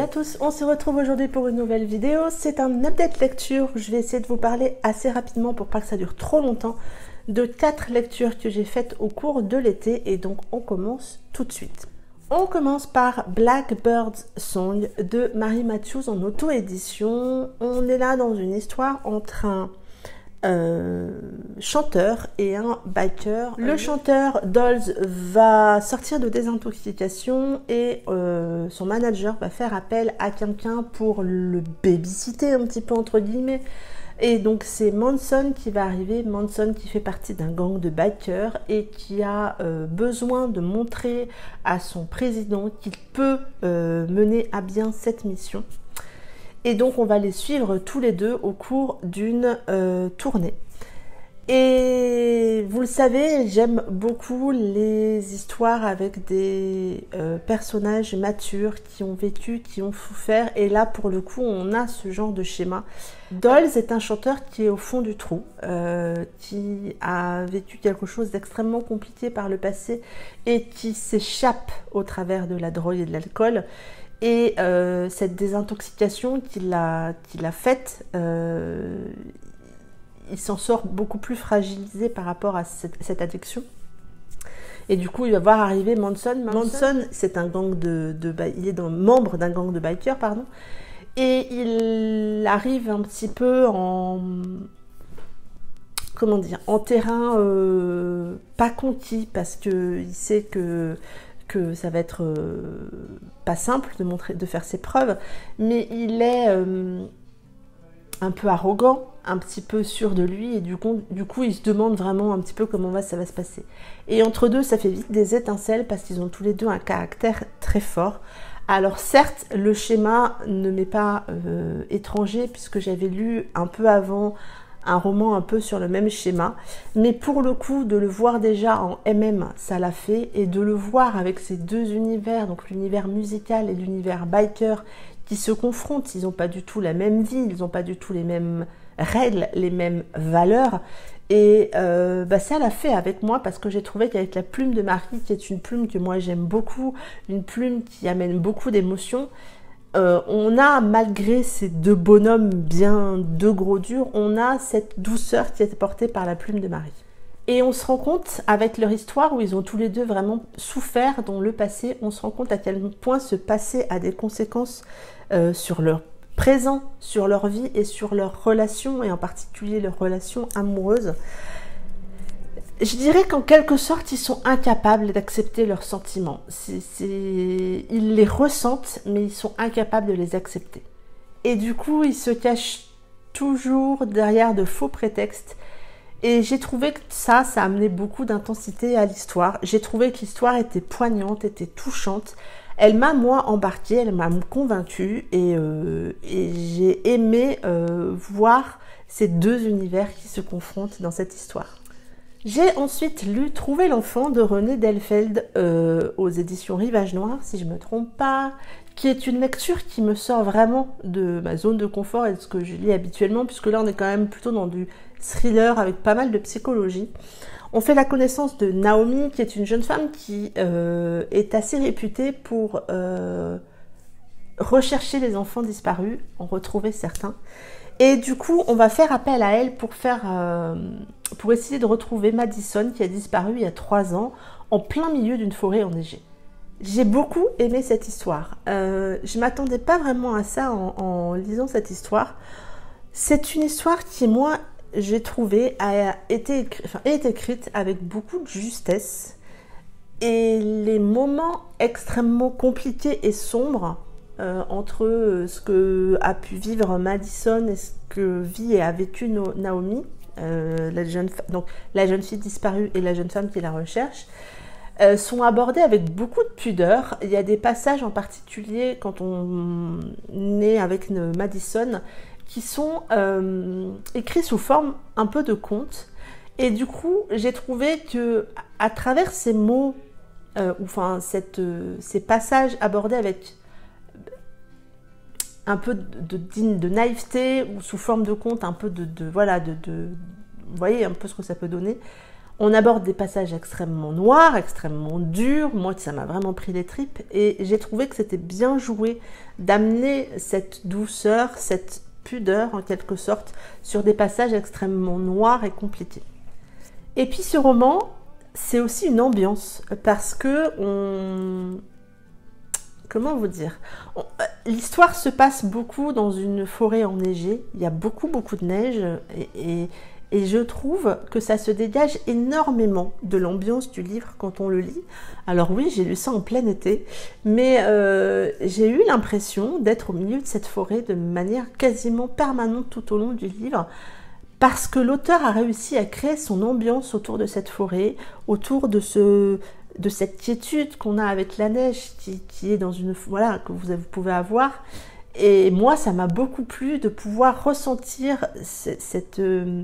tous, on se retrouve aujourd'hui pour une nouvelle vidéo. C'est un update lecture. Je vais essayer de vous parler assez rapidement pour pas que ça dure trop longtemps de 4 lectures que j'ai faites au cours de l'été et donc on commence tout de suite. On commence par Blackbird's Song de Mary Matthews en auto-édition. On est là dans une histoire entre un chanteur et un biker. Le chanteur Dolls va sortir de désintoxication et son manager va faire appel à quelqu'un pour le babysitter un petit peu entre guillemets. Et donc c'est Manson qui va arriver, Manson qui fait partie d'un gang de bikers et qui a besoin de montrer à son président qu'il peut mener à bien cette mission. Et donc on va les suivre tous les deux au cours d'une tournée. Et vous le savez, j'aime beaucoup les histoires avec des personnages matures qui ont vécu, qui ont souffert. Et là, pour le coup, on a ce genre de schéma. Dolls est un chanteur qui est au fond du trou, qui a vécu quelque chose d'extrêmement compliqué par le passé et qui s'échappe au travers de la drogue et de l'alcool. Et cette désintoxication qu'il a faite, il s'en sort beaucoup plus fragilisé par rapport à cette addiction. Et du coup, il va voir arriver Manson. Manson, c'est un gang il est membre d'un gang de bikers, pardon. Et il arrive un petit peu en... comment dire, en terrain pas conquis, parce qu'il sait que ça va être pas simple de faire ses preuves, mais il est un peu arrogant, un petit peu sûr de lui, et du coup il se demande vraiment un petit peu comment ça va se passer. Et entre deux, ça fait vite des étincelles, parce qu'ils ont tous les deux un caractère très fort. Alors certes, le schéma ne m'est pas étranger, puisque j'avais lu un peu avant un roman un peu sur le même schéma, mais pour le coup de le voir déjà en MM, ça l'a fait, et de le voir avec ces deux univers, donc l'univers musical et l'univers biker qui se confrontent. Ils n'ont pas du tout la même vie, ils n'ont pas du tout les mêmes règles, les mêmes valeurs, et ça l'a fait avec moi, parce que j'ai trouvé qu'avec la plume de Marie, qui est une plume que moi j'aime beaucoup, une plume qui amène beaucoup d'émotions, on a, malgré ces deux bonhommes bien deux gros durs, on a cette douceur qui est portée par la plume de Marie. Et on se rend compte, avec leur histoire, où ils ont tous les deux vraiment souffert dans le passé, on se rend compte à quel point ce passé a des conséquences sur leur présent, sur leur vie et sur leurs relations, et en particulier leurs relations amoureuses. Je dirais qu'en quelque sorte, ils sont incapables d'accepter leurs sentiments. Ils les ressentent, mais ils sont incapables de les accepter. Et du coup, ils se cachent toujours derrière de faux prétextes. Et j'ai trouvé que ça amenait beaucoup d'intensité à l'histoire. J'ai trouvé que l'histoire était poignante, était touchante. Elle m'a, moi, embarquée, elle m'a convaincue. Et j'ai aimé voir ces deux univers qui se confrontent dans cette histoire. J'ai ensuite lu Trouver l'enfant de René Delfeld aux éditions Rivage Noir, si je ne me trompe pas, qui est une lecture qui me sort vraiment de ma zone de confort et de ce que je lis habituellement, puisque là on est quand même plutôt dans du thriller avec pas mal de psychologie. On fait la connaissance de Naomi, qui est une jeune femme qui est assez réputée pour rechercher les enfants disparus, en retrouver certains. Et du coup, on va faire appel à elle pour essayer de retrouver Madison, qui a disparu il y a 3 ans, en plein milieu d'une forêt enneigée. J'ai beaucoup aimé cette histoire. Je ne m'attendais pas vraiment à ça en lisant cette histoire. C'est une histoire qui, moi, j'ai trouvé, est écrite avec beaucoup de justesse. Et les moments extrêmement compliqués et sombres, entre ce que a pu vivre Madison et ce que vit et a vécu Naomi, la jeune fille disparue et la jeune femme qui la recherche, sont abordés avec beaucoup de pudeur. Il y a des passages en particulier quand on est avec Madison qui sont écrits sous forme un peu de conte, et du coup j'ai trouvé que à travers ces mots, ces passages abordés avec un peu de naïveté ou sous forme de conte, un peu vous voyez un peu ce que ça peut donner. On aborde des passages extrêmement noirs, extrêmement durs. Moi, ça m'a vraiment pris les tripes. Et j'ai trouvé que c'était bien joué d'amener cette douceur, cette pudeur en quelque sorte, sur des passages extrêmement noirs et compliqués. Et puis ce roman, c'est aussi une ambiance, parce que comment vous dire, l'histoire se passe beaucoup dans une forêt enneigée. Il y a beaucoup de neige et je trouve que ça se dégage énormément de l'ambiance du livre quand on le lit. Alors oui, j'ai lu ça en plein été, mais j'ai eu l'impression d'être au milieu de cette forêt de manière quasiment permanente tout au long du livre, parce que l'auteur a réussi à créer son ambiance autour de cette forêt, autour de cette quiétude qu'on a avec la neige qui est dans une... Voilà, que vous pouvez avoir. Et moi, ça m'a beaucoup plu de pouvoir ressentir cette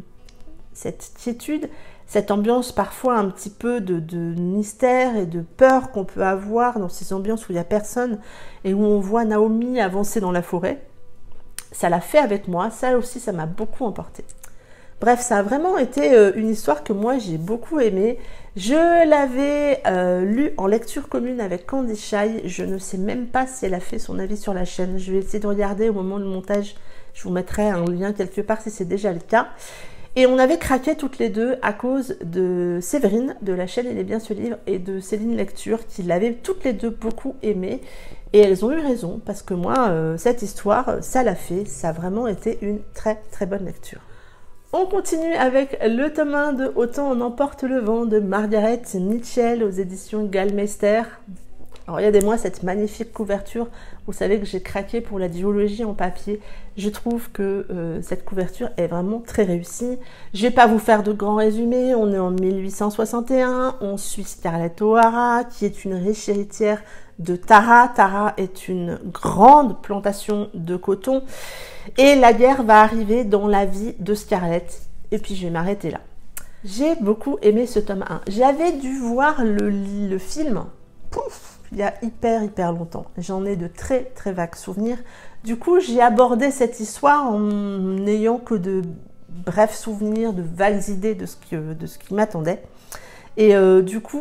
quiétude, cette ambiance parfois un petit peu de mystère et de peur qu'on peut avoir dans ces ambiances où il n'y a personne et où on voit Naomi avancer dans la forêt. Ça l'a fait avec moi, ça aussi ça m'a beaucoup emporté. Bref, ça a vraiment été une histoire que moi j'ai beaucoup aimée. Je l'avais lu en lecture commune avec Candy Shy. Je ne sais même pas si elle a fait son avis sur la chaîne. Je vais essayer de regarder au moment du montage. Je vous mettrai un lien quelque part si c'est déjà le cas. Et on avait craqué toutes les deux à cause de Séverine, de la chaîne Elle est bien ce livre, et de Céline Lecture, qui l'avaient toutes les deux beaucoup aimé. Et elles ont eu raison, parce que moi, cette histoire, ça l'a fait. Ça a vraiment été une très très bonne lecture. On continue avec le tome 1 de Autant en emporte le vent de Margaret Mitchell aux éditions Gallmeister. Regardez-moi cette magnifique couverture. Vous savez que j'ai craqué pour la duologie en papier. Je trouve que cette couverture est vraiment très réussie. Je ne vais pas vous faire de grands résumés. On est en 1861. On suit Scarlett O'Hara, qui est une riche héritière de Tara. Tara est une grande plantation de coton. Et la guerre va arriver dans la vie de Scarlett. Et puis je vais m'arrêter là. J'ai beaucoup aimé ce tome 1. J'avais dû voir le film. Pouf, il y a hyper longtemps. J'en ai de très très vagues souvenirs. Du coup, j'ai abordé cette histoire en n'ayant que de brefs souvenirs, de vagues idées de ce qui m'attendait. Et du coup,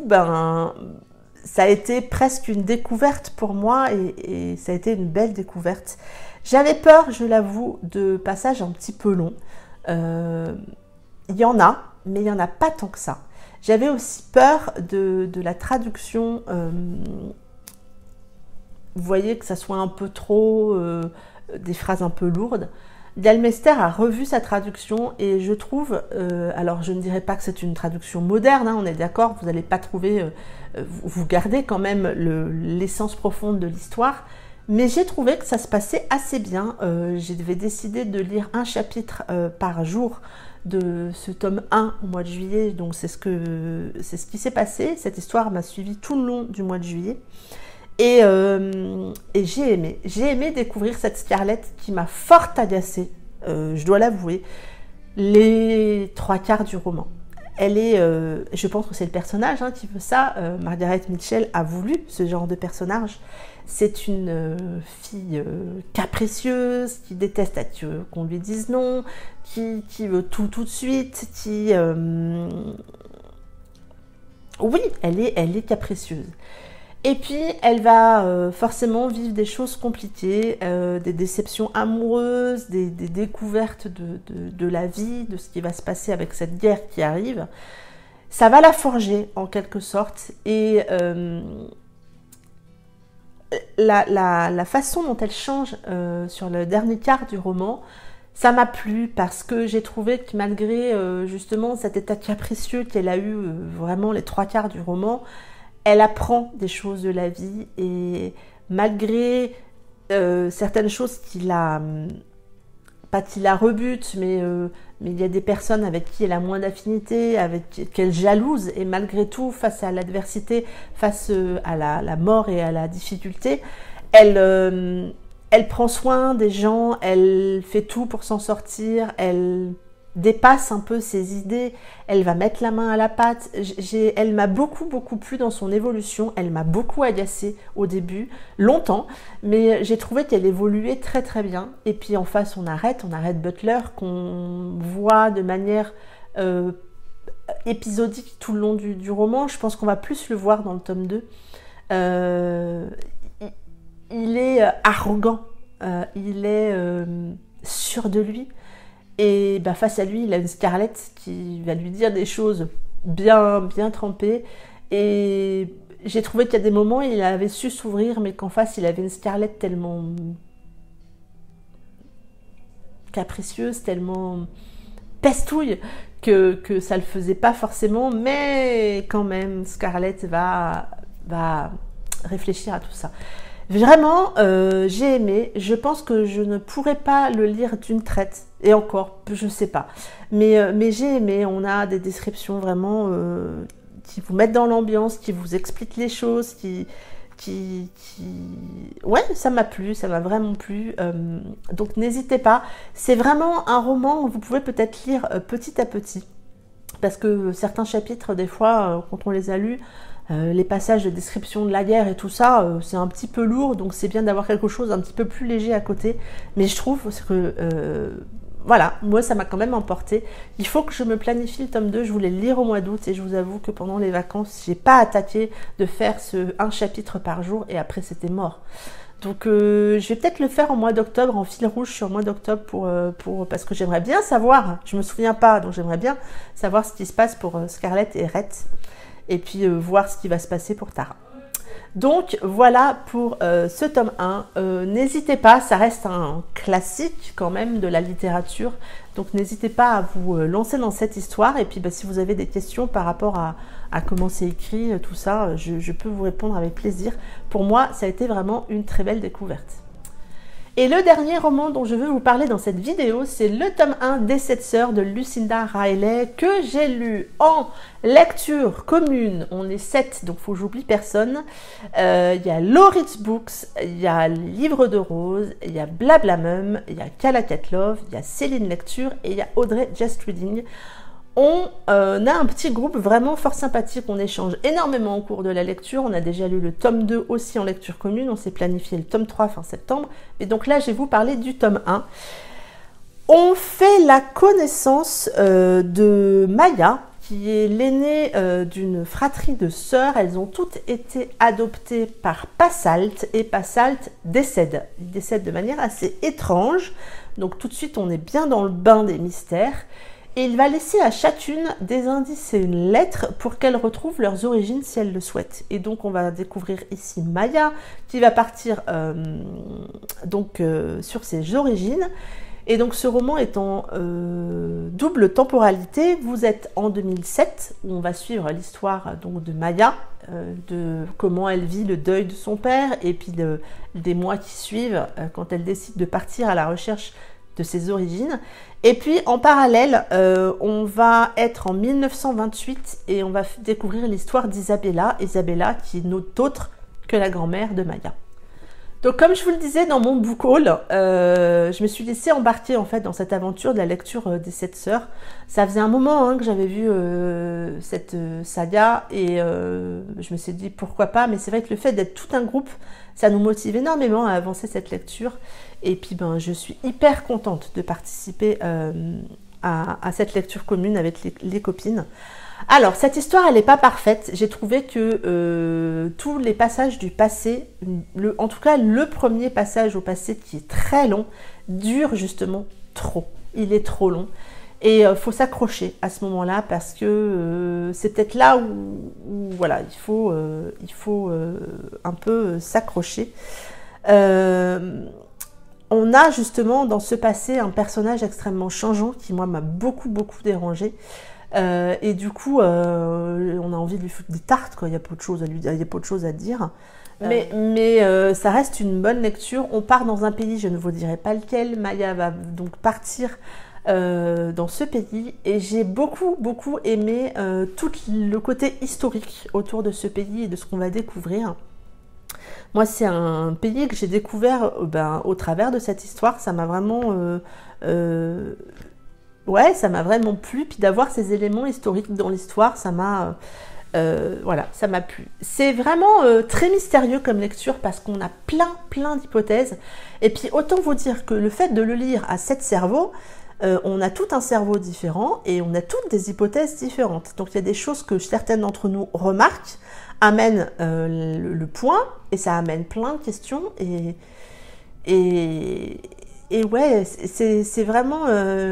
ça a été presque une découverte pour moi et ça a été une belle découverte. J'avais peur, je l'avoue, de passages un petit peu longs. Il y en a, mais il n'y en a pas tant que ça. J'avais aussi peur de la traduction. Vous voyez que ça soit un peu trop, des phrases un peu lourdes. Gallmeister a revu sa traduction et je trouve, alors je ne dirais pas que c'est une traduction moderne, hein, on est d'accord, vous n'allez pas trouver, vous gardez quand même l'essence profonde de l'histoire, mais j'ai trouvé que ça se passait assez bien. J'avais décidé de lire un chapitre par jour de ce tome 1 au mois de juillet, donc c'est ce qui s'est passé. Cette histoire m'a suivi tout le long du mois de juillet et j'ai aimé découvrir cette Scarlett qui m'a fort agacée, je dois l'avouer, les 3/4 du roman. Elle est, je pense que c'est le personnage qui veut ça. Margaret Mitchell a voulu ce genre de personnage. C'est une fille capricieuse, qui déteste qu'on lui dise non, qui veut tout de suite, oui, elle est capricieuse. Et puis, elle va forcément vivre des choses compliquées, des déceptions amoureuses, des découvertes de la vie, de ce qui va se passer avec cette guerre qui arrive. Ça va la forger, en quelque sorte. Et la façon dont elle change sur le dernier quart du roman, ça m'a plu parce que j'ai trouvé que malgré justement cet état capricieux qu'elle a eu vraiment les 3/4 du roman, elle apprend des choses de la vie et malgré certaines choses pas qui la rebutent, mais il y a des personnes avec qui elle a moins d'affinité, qu'elle jalouse, et malgré tout, face à l'adversité, face à la mort et à la difficulté, elle prend soin des gens, elle fait tout pour s'en sortir, elle dépasse un peu ses idées, elle va mettre la main à la pâte. Elle m'a beaucoup plu dans son évolution, elle m'a beaucoup agacée au début, longtemps, mais j'ai trouvé qu'elle évoluait très bien. Et puis en face on arrête Butler, qu'on voit de manière épisodique tout le long du roman. Je pense qu'on va plus le voir dans le tome 2. Il est arrogant, il est sûr de lui. Et bah, face à lui, il a une Scarlett qui va lui dire des choses bien trempées. Et j'ai trouvé qu'il y a des moments où il avait su s'ouvrir, mais qu'en face, il avait une Scarlett tellement capricieuse, tellement pestouille, que ça le faisait pas forcément. Mais quand même, Scarlett va réfléchir à tout ça. Vraiment, j'ai aimé. Je pense que je ne pourrais pas le lire d'une traite. Et encore, je sais pas. Mais j'ai aimé. On a des descriptions vraiment qui vous mettent dans l'ambiance, qui vous expliquent les choses, Ouais, ça m'a plu, ça m'a vraiment plu. Donc n'hésitez pas. C'est vraiment un roman où vous pouvez peut-être lire petit à petit. Parce que certains chapitres, des fois, quand on les a lus, les passages de description de la guerre et tout ça, c'est un petit peu lourd, donc c'est bien d'avoir quelque chose un petit peu plus léger à côté. Mais je trouve que, voilà, moi ça m'a quand même emporté. Il faut que je me planifie le tome 2, je voulais le lire au mois d'août et je vous avoue que pendant les vacances, j'ai pas attaqué de faire un chapitre par jour et après c'était mort. Donc je vais peut-être le faire au mois d'octobre, en fil rouge sur le mois d'octobre parce que j'aimerais bien savoir, je me souviens pas, donc j'aimerais bien savoir ce qui se passe pour Scarlett et Rhett. Et puis voir ce qui va se passer pour Tara. Donc voilà pour ce tome 1. N'hésitez pas, ça reste un classique quand même de la littérature. Donc n'hésitez pas à vous lancer dans cette histoire. Et puis bah, si vous avez des questions par rapport à comment c'est écrit, tout ça, je peux vous répondre avec plaisir. Pour moi, ça a été vraiment une très belle découverte. Et le dernier roman dont je veux vous parler dans cette vidéo, c'est le tome 1 des 7 sœurs de Lucinda Riley que j'ai lu en lecture commune. On est 7, donc faut que j'oublie personne. Il y a Lauritz Books, il y a Livre de Rose, il y a Blablamum, il y a Kalakatlov, il y a Céline Lecture et il y a Audrey Just Reading. On a un petit groupe vraiment fort sympathique, on échange énormément au cours de la lecture, on a déjà lu le tome 2 aussi en lecture commune, on s'est planifié le tome 3 fin septembre, et donc là je vais vous parler du tome 1. On fait la connaissance de Maya, qui est l'aînée d'une fratrie de sœurs. Elles ont toutes été adoptées par Passalt, et Passalt décède. Il décède de manière assez étrange, donc tout de suite on est bien dans le bain des mystères. Et il va laisser à chacune des indices et une lettre pour qu'elles retrouvent leurs origines si elles le souhaitent. Et donc on va découvrir ici Maya qui va partir sur ses origines. Et donc ce roman est en double temporalité. Vous êtes en 2007 où on va suivre l'histoire donc de Maya, de comment elle vit le deuil de son père et puis des mois qui suivent quand elle décide de partir à la recherche de ses origines. Et puis en parallèle, on va être en 1928 et on va découvrir l'histoire d'Isabella. Isabella qui n'est autre que la grand-mère de Maya. Donc comme je vous le disais dans mon book haul, je me suis laissée embarquer en fait dans cette aventure de la lecture des 7 sœurs. Ça faisait un moment que j'avais vu cette saga et je me suis dit pourquoi pas, mais c'est vrai que le fait d'être tout un groupe, ça nous motive énormément à avancer cette lecture. Et puis ben, je suis hyper contente de participer à cette lecture commune avec les copines. Alors, cette histoire, elle n'est pas parfaite. J'ai trouvé que tous les passages du passé, en tout cas le premier passage au passé qui est très long, dure justement trop. Il est trop long. Et il faut s'accrocher à ce moment-là parce que c'est peut-être là où voilà, il faut un peu s'accrocher. On a justement dans ce passé un personnage extrêmement changeant qui, moi, m'a beaucoup dérangé. Et du coup, on a envie de lui foutre des tartes, quoi. Il y a pas de choses à lui dire, il y a pas de choses à dire. Mais ça reste une bonne lecture. On part dans un pays, je ne vous dirai pas lequel. Maya va donc partir dans ce pays et j'ai beaucoup aimé tout le côté historique autour de ce pays et de ce qu'on va découvrir. Moi, c'est un pays que j'ai découvert au travers de cette histoire. Ça m'a vraiment... ouais, ça m'a vraiment plu. Puis d'avoir ces éléments historiques dans l'histoire, ça m'a... voilà, ça m'a plu. C'est vraiment très mystérieux comme lecture parce qu'on a plein d'hypothèses. Et puis, autant vous dire que le fait de le lire à 7 cerveaux, on a tout un cerveau différent et on a toutes des hypothèses différentes. Donc il y a des choses que certaines d'entre nous remarquent, amènent le point, et ça amène plein de questions. Et ouais, c'est vraiment...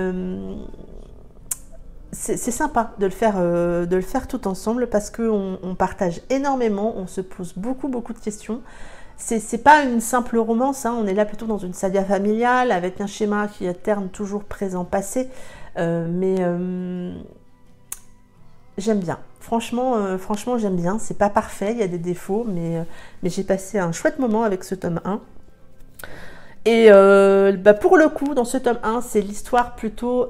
c'est sympa de le faire tout ensemble parce qu'on partage énormément, on se pose beaucoup de questions. C'est pas une simple romance, hein, on est là plutôt dans une saga familiale avec un schéma qui alterne toujours présent-passé, mais j'aime bien. Franchement j'aime bien. C'est pas parfait, il y a des défauts, mais j'ai passé un chouette moment avec ce tome 1. Et pour le coup, dans ce tome 1, c'est l'histoire plutôt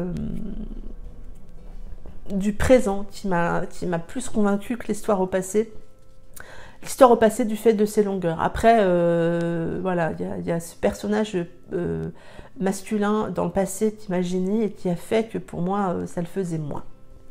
du présent qui m'a plus convaincue que l'histoire au passé. L'histoire au passé du fait de ses longueurs. Après, voilà, il y a ce personnage masculin dans le passé qui m'a gênée et qui a fait que pour moi, ça le faisait moins.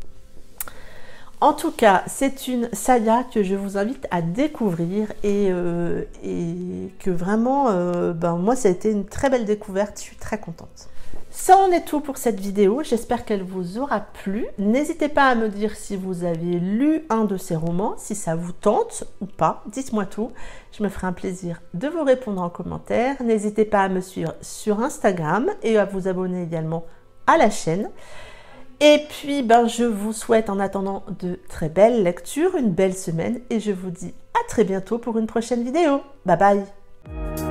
En tout cas, c'est une saga que je vous invite à découvrir et que vraiment, moi, ça a été une très belle découverte. Je suis très contente. Ça en est tout pour cette vidéo, j'espère qu'elle vous aura plu. N'hésitez pas à me dire si vous avez lu un de ces romans, si ça vous tente ou pas, dites-moi tout. Je me ferai un plaisir de vous répondre en commentaire. N'hésitez pas à me suivre sur Instagram et à vous abonner également à la chaîne. Et puis, je vous souhaite en attendant de très belles lectures, une belle semaine et je vous dis à très bientôt pour une prochaine vidéo. Bye bye!